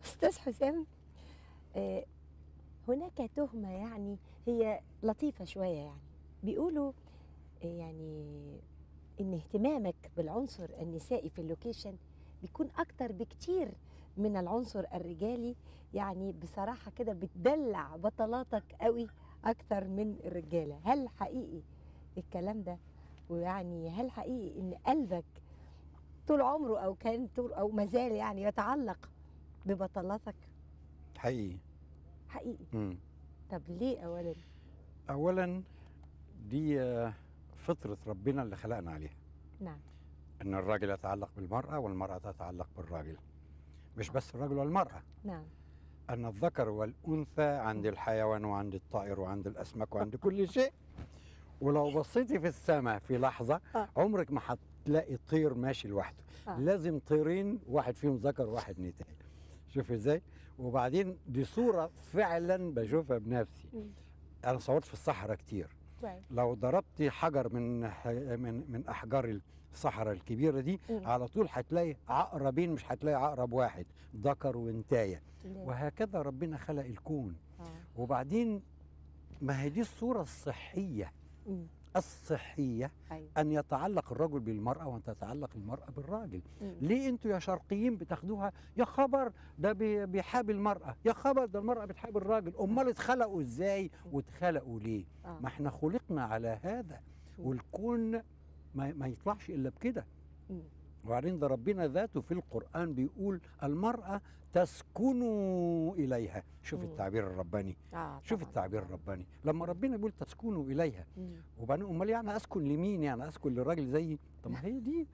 أستاذ حسام، آه، هناك تهمة يعني هي لطيفة شوية، يعني بيقولوا يعني إن اهتمامك بالعنصر النسائي في اللوكيشن بيكون أكتر بكتير من العنصر الرجالي. يعني بصراحة كده بتدلع بطلاتك قوي أكتر من الرجالة. هل حقيقي الكلام ده؟ ويعني هل حقيقي إن قلبك طول عمره أو كان طول أو مازال يعني يتعلق ببطلاتك؟ حقيقي. حقيقي. مم. طب ليه أولا؟ اولا دي فطره ربنا اللي خلقنا عليها، نعم. ان الراجل يتعلق بالمراه والمراه تتعلق بالراجل، مش آه. بس الراجل والمراه، نعم. ان الذكر والانثى عند الحيوان وعند الطائر وعند الاسماك وعند كل شيء. ولو بصيتي في السماء في لحظه آه. عمرك ما هتلاقي طير ماشي لوحده، لازم طيرين، واحد فيهم ذكر وواحد نتاية. شوف ازاي. وبعدين دي صوره فعلا بشوفها بنفسي. انا صورت في الصحراء كتير. كويس. لو ضربت حجر من احجار الصحراء الكبيره دي على طول هتلاقي عقربين، مش هتلاقي عقرب واحد، ذكر وانتايه. وهكذا ربنا خلق الكون. وبعدين ما هي دي الصوره الصحيه. الصحيه أيوة. ان يتعلق الرجل بالمراه وان تتعلق المراه بالراجل. ليه انتوا يا شرقيين بتاخدوها يا خبر ده بيحاب المراه، يا خبر ده المراه بتحاب الراجل؟ امال اتخلقوا ازاي واتخلقوا ليه؟ ما احنا خلقنا على هذا، والكون ما يطلعش الا بكده. وبعدين ده ربنا ذاته في القرآن بيقول المرأة تسكن إليها. شوف التعبير الرباني. شوف التعبير الرباني لما ربنا بيقول تسكن إليها. وبعدين أمال يعني أسكن لمين؟ يعني أسكن للراجل زيي؟ طب ما هي دي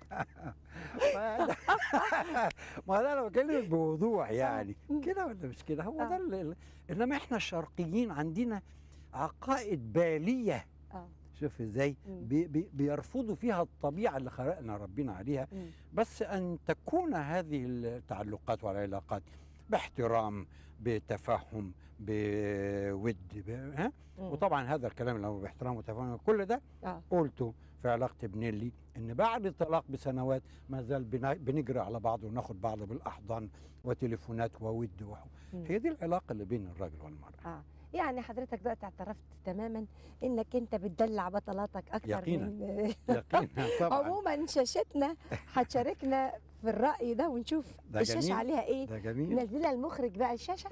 ما ده أنا بكلمك بوضوح يعني. كده ولا مش كده؟ هو ده إنما إحنا الشرقيين عندنا عقائد بالية. شوف ازاي بيرفضوا فيها الطبيعه اللي خلقنا ربنا عليها. بس ان تكون هذه التعلقات والعلاقات باحترام، بتفهم، بود، وطبعا هذا الكلام اللي هو باحترام وتفهم كل ده قلته في علاقتي بنيلي، ان بعد الطلاق بسنوات ما زال بنجري على بعض وناخد بعض بالاحضان وتليفونات وود. هي دي العلاقه اللي بين الراجل والمراه. يعني حضرتك دلوقتي اعترفت تماما انك انت بتدلع بطلاتك اكتر يقينا. من يقينا طبعا. عموما شاشتنا هتشاركنا في الرأي ده ونشوف الشاشة جميل. عليها ايه. ده جميل. نزلها المخرج بقى الشاشة.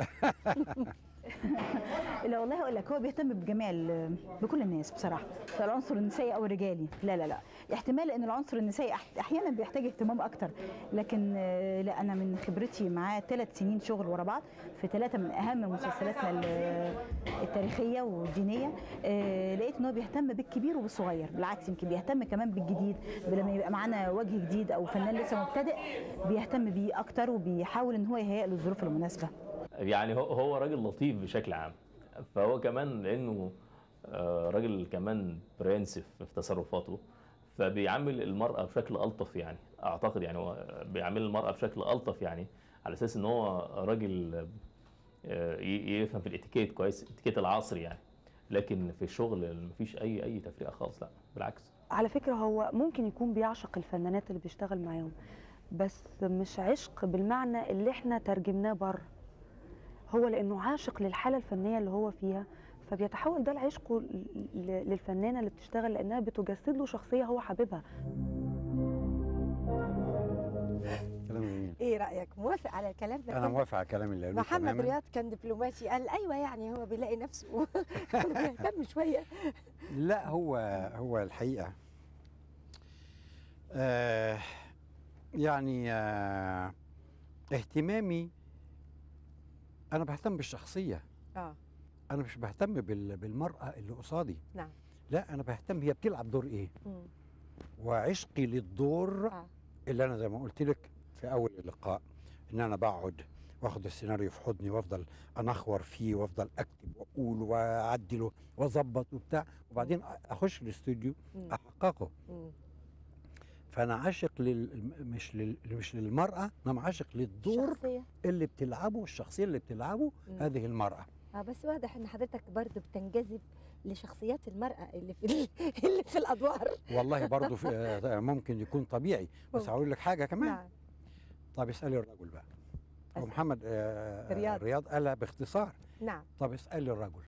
لا والله هقول لك، هو بيهتم بجميع بكل الناس بصراحه، سواء العنصر النسائي او الرجالي. لا احتمال ان العنصر النسائي احيانا بيحتاج اهتمام اكتر، لكن لا، انا من خبرتي معاه 3 سنين شغل ورا بعض في 3 من اهم مسلسلاتنا التاريخيه والدينيه، لقيت ان هو بيهتم بالكبير وبالصغير. بالعكس يمكن بيهتم كمان بالجديد، لما يبقى معانا وجه جديد او فنان لسه مبتدئ بيهتم بيه اكتر وبيحاول ان هو يهيئ له الظروف المناسبه. يعني هو راجل لطيف بشكل عام، فهو كمان لانه راجل كمان برنسف في تصرفاته، فبيعامل المرأة بشكل ألطف. يعني أعتقد يعني هو بيعامل المرأة بشكل ألطف، يعني على أساس إن هو راجل يفهم في الاتيكيت كويس، الاتيكيت العصري يعني. لكن في الشغل مفيش أي تفرقة خالص، لا بالعكس. على فكرة هو ممكن يكون بيعشق الفنانات اللي بيشتغل معاهم، بس مش عشق بالمعنى اللي احنا ترجمناه بره. هو لأنه عاشق للحالة الفنية اللي هو فيها، فبيتحول ده لعشقه للفنانة اللي بتشتغل، لأنها بتجسد له شخصية هو حاببها. كلام جميل. ايه رأيك؟ موافق على الكلام ده؟ انا موافق على الكلام اللي قاله محمد رياض كان دبلوماسي، قال ايوه يعني هو بيلاقي نفسه بيهتم شويه. لا هو الحقيقه يعني اهتمامي، انا بهتم بالشخصيه. انا مش بهتم بالمراه اللي قصادي. نعم. لا انا بهتم هي بتلعب دور ايه. وعشقي للدور اللي انا زي ما قلت لك في اول اللقاء، ان انا بقعد واخد السيناريو في حضني وافضل انخور فيه وافضل اكتب واقول واعدله واظبط وبتاع، وبعدين اخش الاستوديو احققه. فانا عاشق مش للمراه، انا عاشق للدور الشخصية اللي بتلعبه، الشخصيه اللي بتلعبه هذه المراه. بس واضح ان حضرتك برضه بتنجذب لشخصيات المرأة اللي في الأدوار. والله برضه ممكن يكون طبيعي، بس هقول لك حاجة كمان. نعم. طب اسألي الرجل بقى. محمد رياض. رياض قالها باختصار. نعم. طب اسالي الرجل